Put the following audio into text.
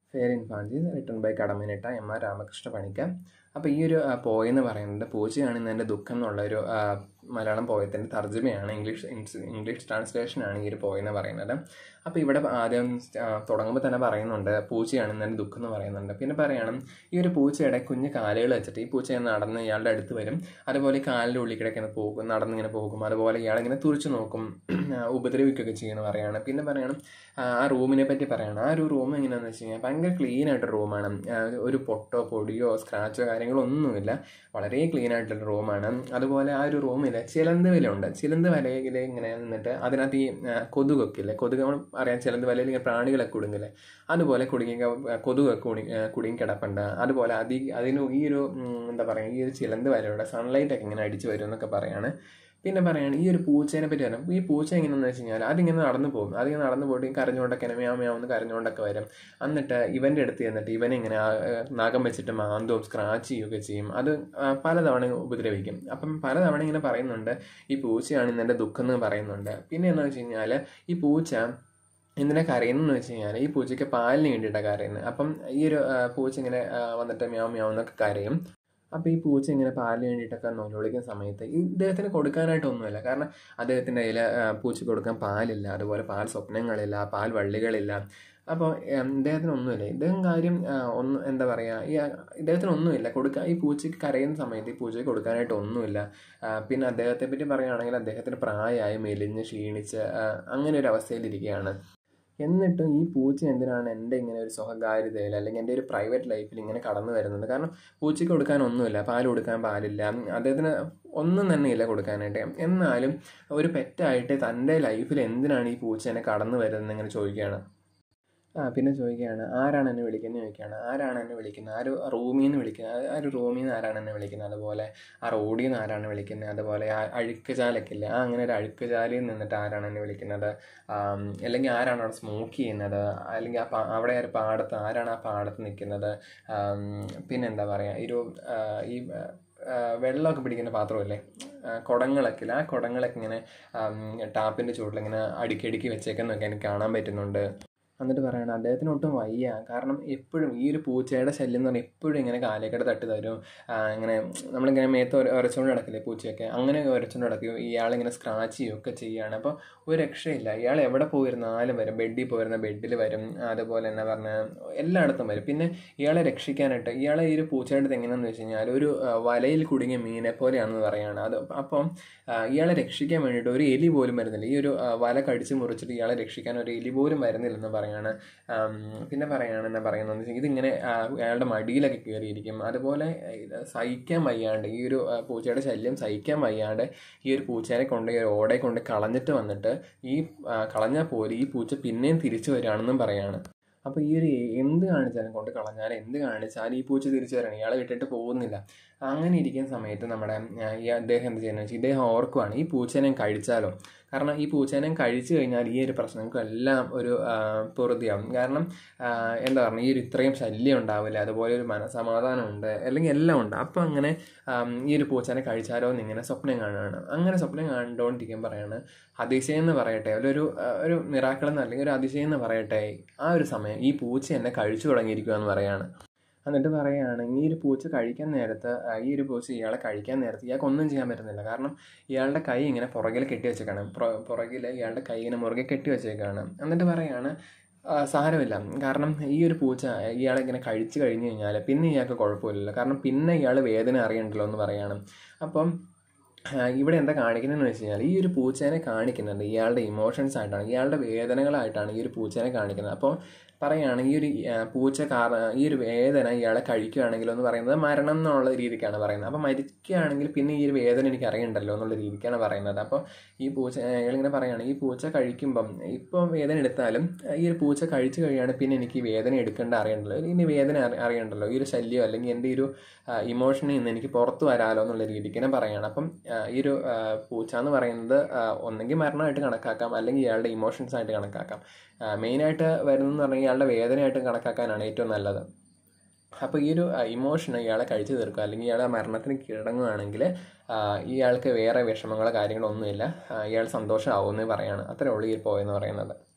Feline Fancies, written by Kadammanitta, M. R. Ramakrishna Panikka. അപ്പോൾ ഈ ഒരു പോയം എന്ന് പറയുന്നത് പൂച്ചയാണെന്ന് എൻ്റെ ദുഃഖം എന്നുള്ളൊരു മലയാളം പോയത്തിൻ്റെ തർജ്ജമയാണ്, ഇംഗ്ലീഷ് ട്രാൻസ്ലേഷനാണ് ഈ ഒരു പോയം എന്ന് പറയുന്നത്. അപ്പോൾ ഇവിടെ ആദ്യം തുടങ്ങുമ്പോൾ തന്നെ പറയുന്നുണ്ട് പൂച്ചയാണെന്ന് എൻ്റെ ദുഃഖം എന്ന് പറയുന്നുണ്ട്. പിന്നെ പറയണം ഈ ഒരു പൂച്ചയുടെ കുഞ്ഞ് കാലുകൾ വെച്ചിട്ട് ഈ പൂച്ച നടന്ന് ഇയാളുടെ അടുത്ത് വരും, അതുപോലെ കാലിൻ്റെ ഉള്ളിൽ കിടക്കുന്ന പോകും, നടന്നിങ്ങനെ പോകും, അതുപോലെ ഇയാളിങ്ങനെ തുറിച്ച് നോക്കും, ഉപദ്രവിക്കുകയൊക്കെ ചെയ്യുമെന്ന് പറയാണ്. പിന്നെ പറയണം ആ റൂമിനെ പറ്റി പറയണം. ആ ഒരു റൂം എങ്ങനെയാണെന്ന് വെച്ച് കഴിഞ്ഞാൽ ഭയങ്കര ക്ലീൻ ആയിട്ടൊരു റൂമാണ്, ഒരു പൊട്ടോ പൊടിയോ സ്ക്രാച്ചോ കാര്യങ്ങളൊന്നുമില്ല, വളരെ ക്ലീൻ ആയിട്ടുള്ള റൂമാണ്. അതുപോലെ ആ ഒരു റൂമിൽ ചിലന്ത് വലയുണ്ട്. ചിലന്ത് വലയിൽ ഇങ്ങനെ നിന്നിട്ട് അതിനകത്ത് ഈ കൊതുകൊക്കെ ഇല്ലേ, കൊതുക് നമ്മൾ അറിയാം, ചിലന്ത് വലയിൽ ഇങ്ങനെ പ്രാണികളൊക്കെ കുടുങ്ങില്ലേ, അതുപോലെ കൊതുകൊക്കെ കുടുങ്ങി കിടപ്പുണ്ട്. അതുപോലെ അതിന് ഈ ഒരു എന്താ പറയുക, ഈ ഒരു ചിലന്ത് വലയുടെ സൺലൈറ്റൊക്കെ ഇങ്ങനെ അടിച്ചു വരും എന്നൊക്കെ പറയാണ്. പിന്നെ പറയാണ് ഈ ഒരു പൂച്ചേനെ പറ്റി പറയാം. ഈ പൂച്ച എങ്ങനെയാണെന്ന് വെച്ച് കഴിഞ്ഞാൽ അതിങ്ങനെ നടന്നു പോകും, അതിങ്ങനെ നടന്നു പോയിട്ട് കരഞ്ഞുകൊണ്ടൊക്കെ മ്യാവ്ന്ന് കരഞ്ഞുകൊണ്ടൊക്കെ വരും. എന്നിട്ട് ഇവൻ്റെ അടുത്ത് ചെന്നിട്ട് ഇവനെ ഇങ്ങനെ നഖം വെച്ചിട്ട് മാന്തവും സ്ക്രാച്ച് ചെയ്യുകയൊക്കെ ചെയ്യും. അത് പലതവണ ഉപദ്രവിക്കും. അപ്പം പലതവണ ഇങ്ങനെ പറയുന്നുണ്ട് ഈ പൂച്ചയാണ് ഇന്നെൻ്റെ ദുഃഖം എന്ന് പറയുന്നുണ്ട്. പിന്നെ എന്താണെന്ന് വെച്ച് കഴിഞ്ഞാൽ ഈ പൂച്ച എന്തിനാ കരയുന്നതെന്ന് വെച്ച് കഴിഞ്ഞാൽ ഈ പൂച്ചയ്ക്ക് പാലിന് വേണ്ടിയിട്ടാണ് കരയുന്നത്. അപ്പം ഈ ഒരു പൂച്ച ഇങ്ങനെ വന്നിട്ട് മ്യാവെന്നൊക്കെ കരയും. അപ്പോൾ ഈ പൂച്ച ഇങ്ങനെ പാലിന് വേണ്ടിയിട്ടൊക്കെ നൊലോളിക്കുന്ന സമയത്ത് ഇദ്ദേഹത്തിന് കൊടുക്കാനായിട്ടൊന്നുമില്ല. കാരണം അദ്ദേഹത്തിൻ്റെ കയ്യിൽ പൂച്ചയ്ക്ക് കൊടുക്കാൻ പാലില്ല, അതുപോലെ പാൽ സ്വപ്നങ്ങളില്ല, പാൽ വള്ളികളില്ല. അപ്പോൾ ഇദ്ദേഹത്തിനൊന്നുമില്ല. ഇദ്ദേഹം കാര്യം എന്താ പറയുക, ഇദ്ദേഹത്തിനൊന്നുമില്ല കൊടുക്കാൻ. ഈ പൂച്ചയ്ക്ക് കരയുന്ന സമയത്ത് ഈ പൂച്ചയ്ക്ക് കൊടുക്കാനായിട്ടൊന്നുമില്ല. പിന്നെ അദ്ദേഹത്തെ പറ്റി പറയുകയാണെങ്കിൽ അദ്ദേഹത്തിന് പ്രായമായി മെലിഞ്ഞ് ക്ഷീണിച്ച് അങ്ങനെ ഒരു അവസ്ഥയിലിരിക്കുകയാണ്. എന്നിട്ടും ഈ പൂച്ച എന്തിനാണ് എൻ്റെ ഇങ്ങനെ ഒരു സ്വകാര്യതയിൽ അല്ലെങ്കിൽ എൻ്റെ ഒരു പ്രൈവറ്റ് ലൈഫിൽ ഇങ്ങനെ കടന്നു വരുന്നത്? കാരണം പൂച്ചയ്ക്ക് കൊടുക്കാനൊന്നുമില്ല, പാൽ കൊടുക്കാൻ പാലില്ല, അദ്ദേഹത്തിന് ഒന്നും തന്നെ ഇല്ല കൊടുക്കാനായിട്ട്. എന്നാലും ഒരു പെറ്റായിട്ട് തൻ്റെ ലൈഫിൽ എന്തിനാണ് ഈ പൂച്ച എന്നെ കടന്നു വരുന്നത് ഇങ്ങനെ ചോദിക്കുകയാണ്. പിന്നെ ചോദിക്കുകയാണ് ആരാണ് എന്നെ വിളിക്കുന്നത് ചോദിക്കുകയാണ്. ആരാണ് എന്നെ വിളിക്കുന്നത്? ആ ഒരു റൂമിൽ നിന്ന് വിളിക്കുന്നത്, ആ ഒരു റൂമിൽ നിന്ന് ആരാണ് എന്നെ വിളിക്കുന്നത്? അതുപോലെ ആ റോഡിൽ നിന്ന് ആരാണ് വിളിക്കുന്നത്? അതുപോലെ ആ അഴുക്കുചാലൊക്കെ ഇല്ലേ, അങ്ങനെ ഒരു അഴുക്കുചാലിൽ നിന്നിട്ട് ആരാണ് എന്നെ വിളിക്കുന്നത്? അല്ലെങ്കിൽ ആരാണ് അവിടെ സ്മോക്ക് ചെയ്യുന്നത്? അല്ലെങ്കിൽ അവിടെ ഒരു പാടത്ത് ആരാണ് ആ പാടത്ത് നിൽക്കുന്നത്? പിന്നെന്താ പറയുക, ഈ വെള്ളമൊക്കെ പിടിക്കുന്ന പാത്രമല്ലേ, കുടങ്ങളൊക്കെ ഇല്ല, ആ കുടങ്ങളൊക്കെ ഇങ്ങനെ ടാപ്പിൻ്റെ ചുവട്ടിലിങ്ങനെ അടുക്കി വെച്ചേക്കുന്നൊക്കെ എനിക്ക് കാണാൻ പറ്റുന്നുണ്ട്. എന്നിട്ട് പറയണം അദ്ദേഹത്തിന് ഒട്ടും വയ്യ. കാരണം എപ്പോഴും ഈ ഒരു പൂച്ചയുടെ ശല്യം എന്ന് പറഞ്ഞാൽ എപ്പോഴും ഇങ്ങനെ കാലേക്കട തട്ടി തരും, ഇങ്ങനെ നമ്മളിങ്ങനെ മേത്ത് ഉരച്ചുകൊണ്ട് നടക്കില്ലേ പൂച്ചയൊക്കെ, അങ്ങനെ ഉരച്ചുകൊണ്ട് നടക്കും. ഇയാളിങ്ങനെ സ്ക്രാച്ച് ചെയ്യുകയൊക്കെ ചെയ്യുകയാണ്. അപ്പോൾ ഒരു രക്ഷയില്ല. ഇയാൾ എവിടെ പോയിരുന്നാലും വരും, ബെഡിൽ പോയിരുന്ന ബെഡിൽ വരും, അതുപോലെ എന്നാ പറഞ്ഞാൽ എല്ലായിടത്തും വരും. പിന്നെ ഇയാളെ രക്ഷിക്കാനായിട്ട് ഇയാളെ ഈ ഒരു പൂച്ചയുടെ അടുത്ത് എങ്ങനെയാണെന്ന് വെച്ച് കഴിഞ്ഞാൽ ഒരു വലയിൽ കുടുങ്ങിയ മീനെ പോലെയാണെന്ന് പറയുകയാണ്. അപ്പം ഇയാളെ രക്ഷിക്കാൻ വേണ്ടിയിട്ട് ഒരു എലി പോലും വരുന്നില്ല. ഈ ഒരു വല കടിച്ച് മുറിച്ചിട്ട് ഇയാളെ രക്ഷിക്കാൻ ഒരു എലി പോലും വരുന്നില്ലെന്ന് പറയാണ്. പിന്നെ എന്നാ പറയുന്നത് ഇതിങ്ങനെ അയാളുടെ മടിയിലൊക്കെ കയറിയിരിക്കും. അതുപോലെ സഹിക്കാൻ വയ്യാണ്ട് ഈ ഒരു പൂച്ചയുടെ ശല്യം സഹിക്കാൻ വയ്യാണ്ട് ഈ ഒരു പൂച്ചേനെ കൊണ്ട് ഈ ഓടെ കൊണ്ട് കളഞ്ഞിട്ട് വന്നിട്ട് കളഞ്ഞാൽ പോലും ഈ പൂച്ച പിന്നെയും തിരിച്ചു വരികയാണെന്നും പറയാണ്. അപ്പോൾ ഈ ഒരു എന്ത് കാണിച്ചാലും കൊണ്ട് കളഞ്ഞാലും എന്ത് കാണിച്ചാലും ഈ പൂച്ച തിരിച്ചു വരണം, ഇയാളെ വിട്ടിട്ട് പോകുന്നില്ല. അങ്ങനെ ഇരിക്കുന്ന സമയത്ത് നമ്മുടെ അദ്ദേഹം എന്ത് ചെയ്യുന്നത് വെച്ചാൽ ഇദ്ദേഹം ഓർക്കുവാണ് ഈ പൂച്ചേനെ കഴിച്ചാലോ. കാരണം ഈ പൂച്ചേനെ കഴിച്ചു കഴിഞ്ഞാൽ ഈ ഒരു പ്രശ്നങ്ങൾക്കെല്ലാം ഒരു പൊറുതിയാവും. കാരണം എന്താ പറയുക, ഈ ഒരു ഇത്രയും ശല്യം ഉണ്ടാവില്ല, അതുപോലെ ഒരു മനസമാധാനം ഉണ്ട്, അല്ലെങ്കിൽ എല്ലാം ഉണ്ട്. അപ്പോൾ അങ്ങനെ ഈ ഒരു പൂച്ചേനെ കഴിച്ചാലോ എന്നിങ്ങനെ സ്വപ്നം കാണുകയാണ്. അങ്ങനെ സ്വപ്നം കണ്ടുകൊണ്ടിരിക്കാൻ പറയാണ് അതിശയം എന്ന് പറയട്ടെ, ഒരു മിറാക്കിൾ എന്ന് അല്ലെങ്കിൽ ഒരു അതിശയം എന്ന് പറയട്ടെ, ആ ഒരു സമയം ഈ പൂച്ച എന്നെ കഴിച്ചു തുടങ്ങിയിരിക്കുക എന്ന് പറയാണ്. എന്നിട്ട് പറയുകയാണ് ഈ ഒരു പൂച്ച കഴിക്കാൻ നേരത്ത് ഇയാളെ കഴിക്കാൻ നേരത്ത് ഇയാൾക്ക് ഒന്നും ചെയ്യാൻ പറ്റുന്നില്ല. കാരണം ഇയാളുടെ കൈ ഇങ്ങനെ പുറകിൽ കെട്ടി വെച്ചേക്കാണ്, പുറകിൽ ഇയാളുടെ കൈ ഇങ്ങനെ മുറുകെ കെട്ടി വെച്ചേക്കാണ്. എന്നിട്ട് പറയുകയാണ് സാരമില്ല, കാരണം ഈ ഒരു പൂച്ച ഇയാളെ ഇങ്ങനെ കഴിച്ചു കഴിഞ്ഞ് കഴിഞ്ഞാൽ പിന്നെ ഇയാൾക്ക് കുഴപ്പമില്ലല്ലോ, കാരണം പിന്നെ ഇയാൾ വേദന അറിയണ്ടല്ലോ എന്ന് പറയാണ്. അപ്പം ഇവിടെ എന്താ കാണിക്കുന്നതെന്ന് വെച്ച് കഴിഞ്ഞാൽ ഈ ഒരു പൂച്ചേനെ കാണിക്കുന്നത് ഇയാളുടെ ഇമോഷൻസ് ആയിട്ടാണ്, ഇയാളുടെ വേദനകളായിട്ടാണ് ഈ ഒരു പൂച്ചേനെ കാണിക്കുന്നത്. അപ്പോൾ പറയുകയാണ് ഈ ഒരു പൂച്ച ഈ ഒരു വേദന ഇയാളെ കഴിക്കുകയാണെങ്കിലോ എന്ന് പറയുന്നത് മരണം എന്നുള്ള രീതിക്കാണ് പറയുന്നത്. അപ്പോൾ മരിക്കുകയാണെങ്കിൽ പിന്നെ ഈ ഒരു വേദന എനിക്ക് അറിയണ്ടല്ലോ എന്നുള്ള രീതിക്കാണ് പറയുന്നത്. അപ്പോൾ ഈ പൂച്ച ഇയാളിങ്ങനെ പറയുകയാണ് ഈ പൂച്ച കഴിക്കുമ്പം ഇപ്പോൾ വേദന എടുത്താലും ഈ ഒരു പൂച്ച കഴിച്ചു കഴിയുകയാണെങ്കിൽ പിന്നെ എനിക്ക് വേദന എടുക്കേണ്ട അറിയണ്ടല്ലോ, ഇനി വേദന അറിയണ്ടല്ലോ, ഈ ഒരു ശല്യം അല്ലെങ്കിൽ എൻ്റെ ഈ ഒരു ഇമോഷനിൽ നിന്ന് എനിക്ക് പുറത്ത് വരാമല്ലോ എന്നുള്ള രീതിക്കാണ് പറയുകയാണ്. അപ്പം ഈ ഒരു പൂച്ച എന്ന് പറയുന്നത് ഒന്നെങ്കിൽ മരണമായിട്ട് കണക്കാക്കാം, അല്ലെങ്കിൽ ഇയാളുടെ ഇമോഷൻസ് ആയിട്ട് കണക്കാക്കാം. മെയിനായിട്ട് വരുന്നതെന്ന് പറഞ്ഞാൽ ഇയാളുടെ വേദനയായിട്ട് കണക്കാക്കാനാണ് ഏറ്റവും നല്ലത്. അപ്പോൾ ഈ ഒരു ഇമോഷൻ ഇയാളെ കഴിച്ചു തീർക്കുക, അല്ലെങ്കിൽ ഇയാളെ മരണത്തിന് കീഴടങ്ങുകയാണെങ്കിൽ ഇയാൾക്ക് വേറെ വിഷമങ്ങളോ കാര്യങ്ങളോ ഒന്നുമില്ല, ഇയാൾ സന്തോഷമാവുമെന്ന് പറയാണ്. അത്രേ ഉള്ളൂ ഈ പോയെന്ന് പറയുന്നത്.